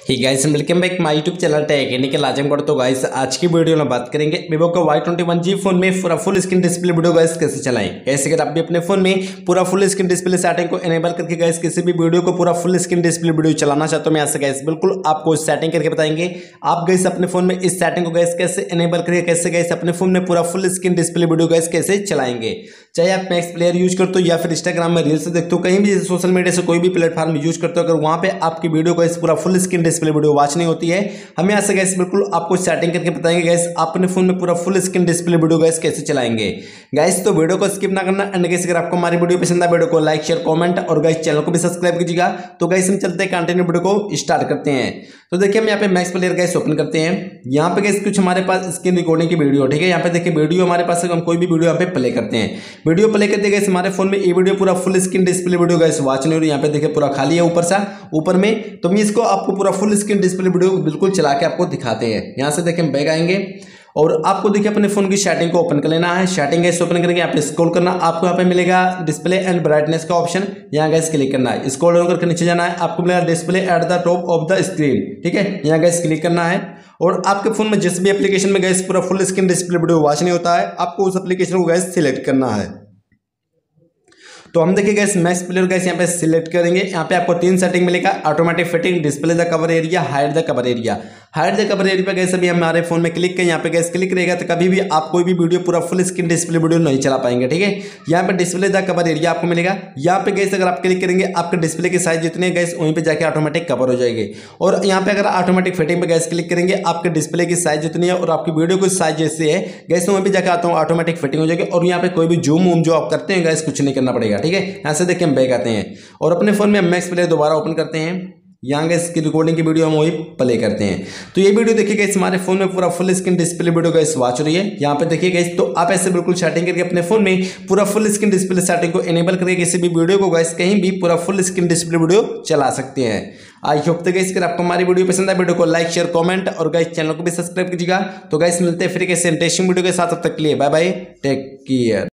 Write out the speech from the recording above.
He guys welcome back my YouTube channel technical Azamgarh. तो guys आज की वीडियो में बात करेंगे वीवो का Y21G फोन में पूरा full screen display video guys कैसे चलाएं। कैसे अगर आप भी अपने फोन में पूरा फुल स्क्रीन डिस्प्ले सेटिंग को एनेबल करके गाइस किसी भी वीडियो को पूरा फुल स्क्रीन डिस्प्ले वीडियो चलाना चाहते हो, मैं ऐसे गाइस बिल्कुल आपको सेटिंग करके बताएंगे। आप गाइस अपने फोन में इस सेटिंग को गाइस कैसे एनेबल करके कैसे गाइस अपने फोन में पूरा full screen display video guys कैसे चलाएंगे। चाहे आप मैक्स प्लेयर यूज करते हो या फिर इंस्टाग्राम में रील्स देखते हो, कहीं भी सोशल मीडिया से कोई भी प्लेटफॉर्म यूज करते हो, अगर वहां पे आपकी वीडियो को पूरा full screen display video watch नहीं होती है, हम यहाँ से गैस बिल्कुल आपको सेटिंग करके बताएंगे गैस आप अपने फोन में पूरा full screen display video guys कैसे चलाएंगे। गैस तो वीडियो को स्किप ना करना एंड गैस अगर आपको हमारी वीडियो पसंद है वीडियो को लाइक शेयर कमेंट और गैस चैनल को भी सब्सक्राइब कीजिएगा। तो गैस हम चलते हैं कंटिन्यू वीडियो को स्टार्ट करते हैं। तो देखिए हम यहाँ पे मैक्स प्लेयर गैस ओपन करते हैं। यहाँ पे गैस कुछ हमारे पास स्क्रीन रिकॉर्डिंग की वीडियो, ठीक है। यहाँ पे देखिए वीडियो हमारे पास हम कोई भी वीडियो यहाँ पे प्ले करते हैं। वीडियो प्ले करते गैस हमारे फोन में ये वीडियो पूरा full screen display video guys watch नहीं हो रही। यहाँ पे देखिए पूरा खाली है ऊपर में। तो मैं इसको आपको पूरा फुल स्क्रीन डिस्प्ले वीडियो बिल्कुल चला के आपको दिखाते हैं। यहाँ से देखिए हम बैक आएंगे और आपको देखिए अपने फोन की सेटिंग को ओपन कर लेना है। सेटिंग गैस ओपन करके यहाँ पे स्क्रॉल करना, आपको यहाँ पे मिलेगा डिस्प्ले एंड ब्राइटनेस का ऑप्शन, यहाँ गैस क्लिक करना है। स्क्रॉल डाउन करके नीचे जाना है, आपको मिलेगा display at the top of the screen, ठीक है। यहाँ गैस क्लिक करना है और आपके फोन में जिस भी एप्लीकेशन में गैस पूरा full screen display video watch नहीं होता है, आपको उस एप्लीकेशन को गैस सिलेक्ट करना है। तो हम देखिए गैस मैक्स प्लेयर गैस यहाँ पे सिलेक्ट करेंगे। यहाँ पे आपको 3 सेटिंग मिलेगा, automatic fitting, display the cover area, hide the cover area. Hide the cover area पे गैस अभी हमारे फोन में क्लिक करें, यहाँ पे गैस क्लिक रहेगा तो कभी भी आप कोई भी वीडियो पूरा फुल स्क्रीन डिस्प्ले वीडियो नहीं चला पाएंगे, ठीक है। यहाँ पे डिस्प्ले द कवर एरिया आपको मिलेगा। यहाँ पे गैस अगर आप क्लिक करेंगे आपके डिस्प्ले की साइज जितने गैस वहीं पे जाके ऑटोमेटिक कवर हो जाएगी। और यहाँ पे अगर ऑटोमेटिक फिटिंग पे गैस क्लिक करेंगे आपके डिस्प्ले की साइज जितनी है और आपकी वीडियो की साइज जैसे है गैस वहीं पे जाकर आता हूँ ऑटोमेटिक फिटिंग हो जाएगी। और यहाँ पे कोई भी जूम वूम जो आप करते हैं गैस कुछ नहीं करना पड़ेगा, ठीक है। यहाँ से देखिए हम बैक आते हैं और अपने फोन में मैक्स प्लेयर दोबारा ओपन करते हैं। यहाँ गैस की रिकॉर्डिंग की वीडियो हम वही प्ले करते हैं। तो ये वीडियो देखिए गैस हमारे फोन में पूरा full screen display video guys watch हो रही है। यहाँ पे देखिए गैस तो आप ऐसे बिल्कुल सेटिंग करके अपने फोन में पूरा फुल स्क्रीन डिस्प्ले सेटिंग को एनेबल करके किसी भी वीडियो को गैस कहीं भी पूरा फुल स्क्रीन डिस्प्ले वीडियो चला सकते हैं। आई होप तो गैस अगर आपको हमारी वीडियो पसंद है वीडियो को लाइक शेयर कमेंट और गैस चैनल को भी सब्सक्राइब कीजिएगा। तो गैस मिलते हैं फिर कैसे इंटरेस्टिंग वीडियो के साथ, तब तक के लिए बाय बाय, टेक केयर।